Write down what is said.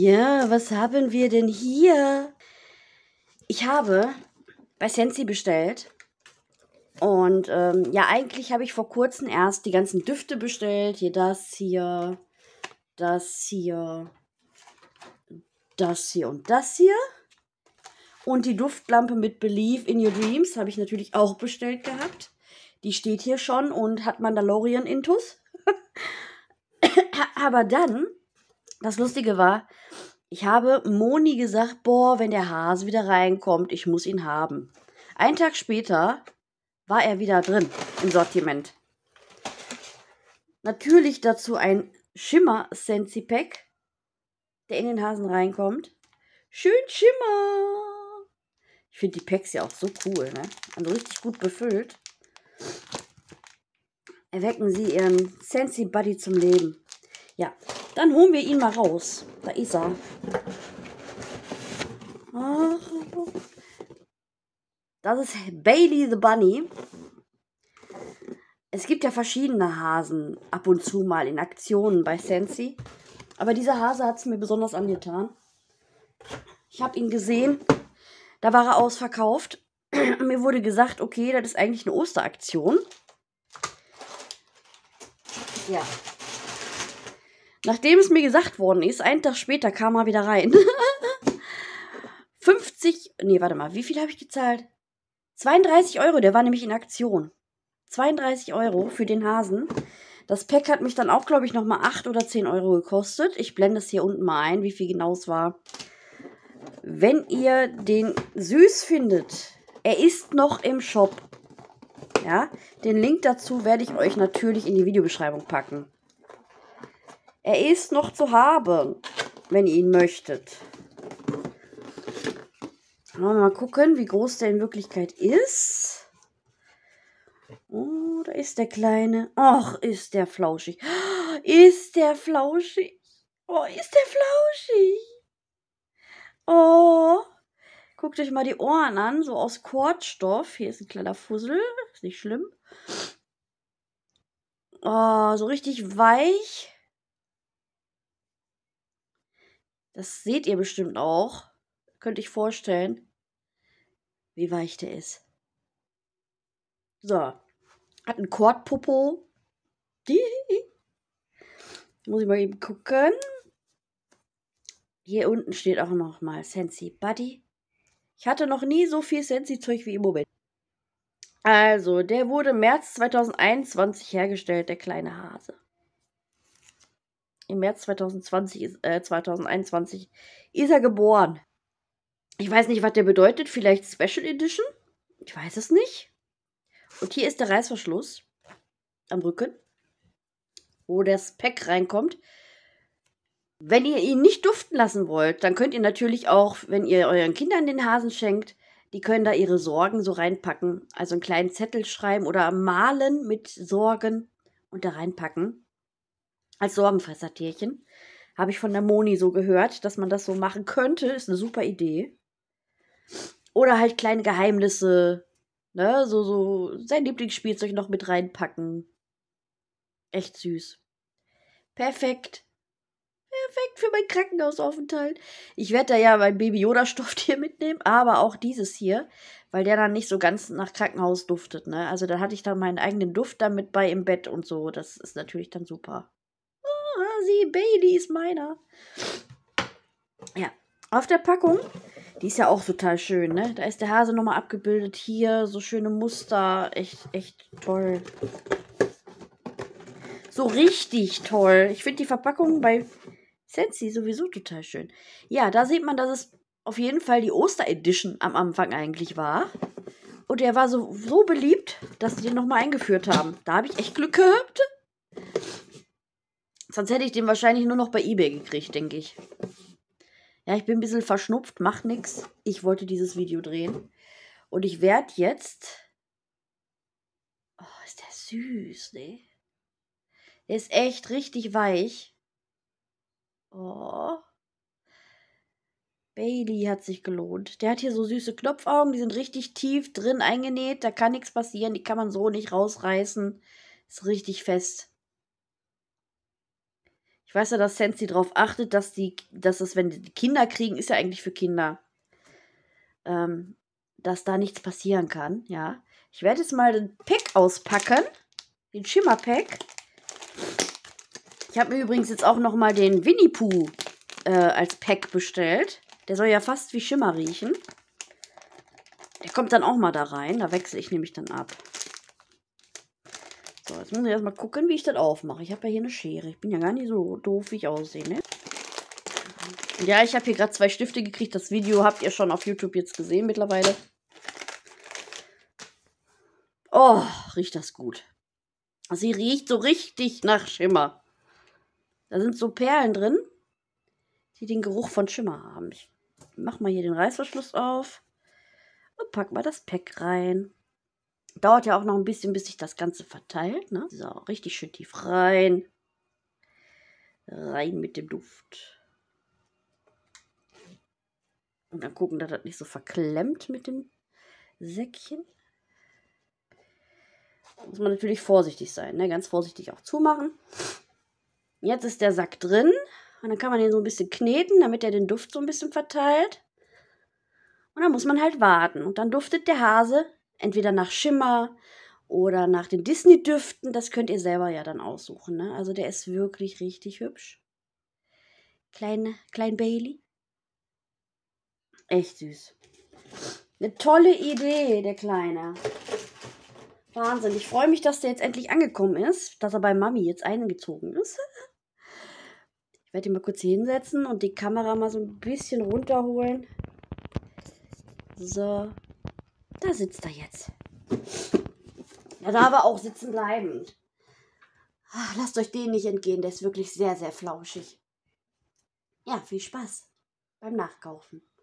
Ja, was haben wir denn hier? Ich habe bei Scentsy bestellt. Und ja, eigentlich habe ich vor kurzem erst die ganzen Düfte bestellt. Hier das hier, das hier, das hier und das hier. Und die Duftlampe mit Believe in Your Dreams habe ich natürlich auch bestellt gehabt. Die steht hier schon und hat Mandalorian-Intus. Aber dann, das Lustige war, ich habe Moni gesagt, boah, wenn der Hase wieder reinkommt, ich muss ihn haben. Einen Tag später war er wieder drin im Sortiment. Natürlich dazu ein Schimmer Scentsy Pack, der in den Hasen reinkommt. Schön Schimmer. Ich finde die Packs ja auch so cool, ne? Also richtig gut befüllt. Erwecken Sie Ihren Scentsy Buddy zum Leben. Ja, dann holen wir ihn mal raus. Da ist er. Das ist Bailey the Bunny. Es gibt ja verschiedene Hasen ab und zu mal in Aktionen bei Scentsy. Aber dieser Hase hat es mir besonders angetan. Ich habe ihn gesehen. Da war er ausverkauft. Mir wurde gesagt, okay, das ist eigentlich eine Osteraktion. Ja. Nachdem es mir gesagt worden ist, einen Tag später kam er wieder rein. 50, nee, warte mal, wie viel habe ich gezahlt? 32 Euro, der war nämlich in Aktion. 32 Euro für den Hasen. Das Pack hat mich dann auch, glaube ich, nochmal 8 oder 10 Euro gekostet. Ich blende es hier unten mal ein, wie viel genau es war. Wenn ihr den süß findet, er ist noch im Shop. Ja, den Link dazu werde ich euch natürlich in die Videobeschreibung packen. Er ist noch zu haben, wenn ihr ihn möchtet. Mal gucken, wie groß der in Wirklichkeit ist. Oh, da ist der Kleine. Och, ist der flauschig. Ist der flauschig. Oh, ist der flauschig. Oh. Guckt euch mal die Ohren an, so aus Kordstoff. Hier ist ein kleiner Fussel. Ist nicht schlimm. Oh, so richtig weich. Das seht ihr bestimmt auch. Könnte ich vorstellen, wie weich der ist. So. Hat ein Kordpopo. Muss ich mal eben gucken. Hier unten steht auch noch mal Scentsy Buddy. Ich hatte noch nie so viel Scentsy-Zeug wie im Moment. Also, der wurde im März 2021 hergestellt, der kleine Hase. Im März 2021 ist er geboren. Ich weiß nicht, was der bedeutet. Vielleicht Special Edition? Ich weiß es nicht. Und hier ist der Reißverschluss am Rücken, wo das Pack reinkommt. Wenn ihr ihn nicht duften lassen wollt, dann könnt ihr natürlich auch, wenn ihr euren Kindern den Hasen schenkt, die können da ihre Sorgen so reinpacken. Also einen kleinen Zettel schreiben oder malen mit Sorgen und da reinpacken. Als Sorgenfressertierchen. Habe ich von der Moni so gehört, dass man das so machen könnte. Ist eine super Idee. Oder halt kleine Geheimnisse. Ne? So sein Lieblingsspielzeug noch mit reinpacken. Echt süß. Perfekt. Perfekt für meinen Krankenhausaufenthalt. Ich werde da ja mein Baby-Yoda-Stofftier mitnehmen, aber auch dieses hier, weil der dann nicht so ganz nach Krankenhaus duftet. Ne? Also da hatte ich dann meinen eigenen Duft damit bei im Bett und so. Das ist natürlich dann super. Hasi, Bailey ist meiner. Ja, auf der Packung, die ist ja auch total schön, ne? Da ist der Hase nochmal abgebildet. Hier, so schöne Muster. Echt toll. So richtig toll. Ich finde die Verpackung bei Scentsy sowieso total schön. Ja, da sieht man, dass es auf jeden Fall die Oster-Edition am Anfang eigentlich war. Und der war so beliebt, dass sie den nochmal eingeführt haben. Da habe ich echt Glück gehabt. Sonst hätte ich den wahrscheinlich nur noch bei eBay gekriegt, denke ich. Ja, ich bin ein bisschen verschnupft, macht nix. Ich wollte dieses Video drehen. Und ich werde jetzt... Oh, ist der süß, ne? Der ist echt richtig weich. Oh. Bailey hat sich gelohnt. Der hat hier so süße Knopfaugen, die sind richtig tief drin eingenäht. Da kann nichts passieren, die kann man so nicht rausreißen. Ist richtig fest. weiß ja, dass Sensi darauf achtet, dass es, wenn die Kinder kriegen, ist ja eigentlich für Kinder, dass da nichts passieren kann, ja. Ich werde jetzt mal den Pack auspacken, den Schimmer-Pack. Ich habe mir übrigens jetzt auch noch mal den Winnie Pooh als Pack bestellt. Der soll ja fast wie Schimmer riechen. Der kommt dann auch mal da rein. Da wechsle ich nämlich dann ab. So, jetzt muss ich erstmal gucken, wie ich das aufmache. Ich habe ja hier eine Schere. Ich bin ja gar nicht so doof, wie ich aussehe, ne? Ja, ich habe hier gerade 2 Stifte gekriegt. Das Video habt ihr schon auf YouTube jetzt gesehen mittlerweile. Oh, riecht das gut. Sie riecht so richtig nach Schimmer. Da sind so Perlen drin, die den Geruch von Schimmer haben. Ich mach mal hier den Reißverschluss auf und pack mal das Pack rein. Dauert ja auch noch ein bisschen, bis sich das Ganze verteilt, ne? So, richtig schön tief rein. Rein mit dem Duft. Und dann gucken, dass das nicht so verklemmt mit dem Säckchen. Muss man natürlich vorsichtig sein, ne? Ganz vorsichtig auch zumachen. Jetzt ist der Sack drin. Und dann kann man den so ein bisschen kneten, damit er den Duft so ein bisschen verteilt. Und dann muss man halt warten. Und dann duftet der Hase entweder nach Schimmer oder nach den Disney-Düften. Das könnt ihr selber ja dann aussuchen, ne? Also der ist wirklich richtig hübsch. Klein Bailey. Echt süß. Eine tolle Idee, der Kleine. Wahnsinn. Ich freue mich, dass der jetzt endlich angekommen ist. Dass er bei Mami jetzt eingezogen ist. Ich werde ihn mal kurz hier hinsetzen und die Kamera mal so ein bisschen runterholen. So. Da sitzt er jetzt. Er darf aber auch sitzen bleiben. Ach, lasst euch den nicht entgehen. Der ist wirklich sehr, sehr flauschig. Ja, viel Spaß beim Nachkaufen.